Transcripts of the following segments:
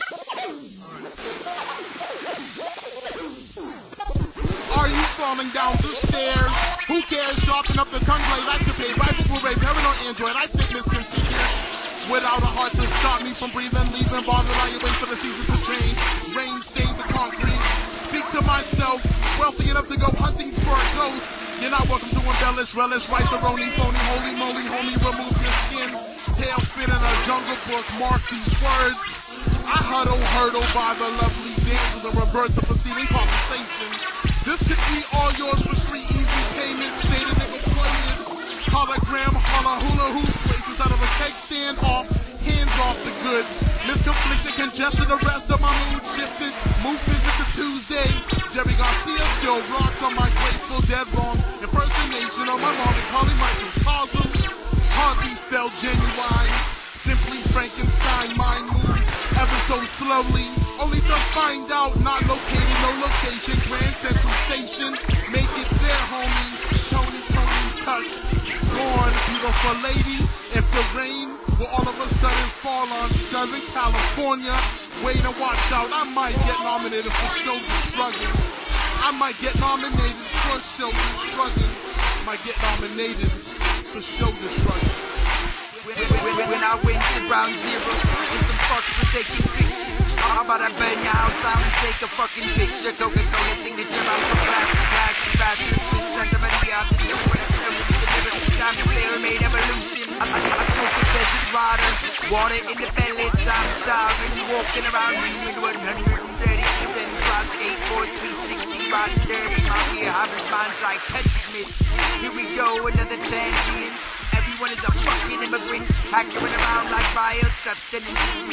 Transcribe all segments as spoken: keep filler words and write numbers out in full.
Are you falling down the stairs? Who cares? Sharpen up the tongue blade, activate, rifle parade, paranoid android, I sit misconfigured. Without a heart to stop me from breathing, leaving bars that I wait for the season to change. Rain stains the concrete. Speak to myself, wealthy enough to go hunting for a ghost. You're not welcome to embellish, relish, rice-a-roni, phony, holy moly, homie, remove your skin. Tail spin in a jungle book, mark these words. I huddle, hurdle by the lovely damsels and reverse the preceding conversation. This could be all yours for free, easy payment, stated and exploited. Hologram, holla, hula hoop, places out of a cake stand off, hands off the goods. Misconflicted, congested, the rest of my mood shifted. Move business to Tuesday. Jerry Garcia still rocks on my grateful dead wrong. Impersonation of my mom is Holly microcosm. Hardly felt genuine. Simply Frankenstein mind moves ever so slowly. Only to find out, not located, no location. Grand Central Station, make it there, homie. Tony, Tony, touch, scorn, beautiful lady. If the rain will all of a sudden fall on Southern California, wait and watch out. I might get nominated for Shoulder Shrugging. I might get nominated for Shoulder Shrugging. Might get nominated for Shoulder Shrugging. When I went to Ground Zero, and some fucks were taking pictures. How about I burn your house down and take a fucking picture? Coca-Cola signature on some plastic, plastic, plastic. With Santa Maria, the ship when it's delivered. Time to fail, made evolution. I, I, I smoke a desert water, water in the belly. Time to starving, walking around with one hundred thirty percent plus eight, four, three, sixty, riding dirty. Out here having minds like country myths. Here we go, another tangent. Everyone is a fucking immigrant, hacking around like biosubstance.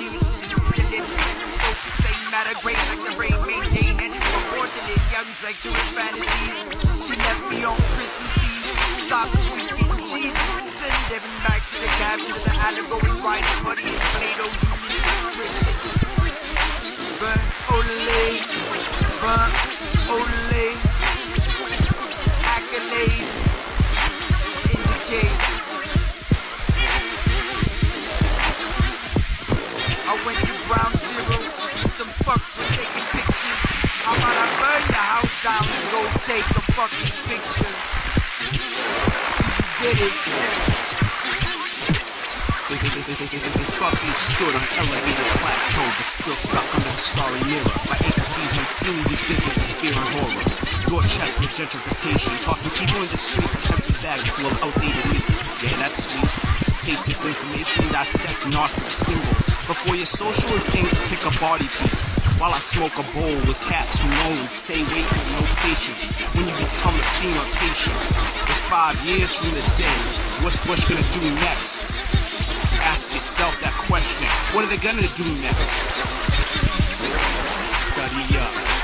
The lips spoke the same matter, great like the rain, maintain and it's for portrait, young sexual fantasies. She left me on Christmas Eve, stopped tweeting Jesus, then Devin back to the caption of the allegories, writing money and Plato Union. Burn, ole, burn, ole, accolade, indicate. I went to Ground Zero, some fucks were taking pictures. How about I burn the house down and go take a fucking picture? You get it? They fucking stood on elevated plateau, but still stuck under the starry mirror. By entities unseen, these businesses fear and horror. Door chests and gentrification, tossing people in the streets of empty bags full of outdated meat. Yeah, that's sweet. Take this information, dissect Gnostic symbols. Before your social is aimed to pick a body piece. While I smoke a bowl with cats who know and stay waiting with no patience. When you become a female patient, it's five years from the day. What's Bush gonna do next? Ask yourself that question. What are they gonna do next? Study up.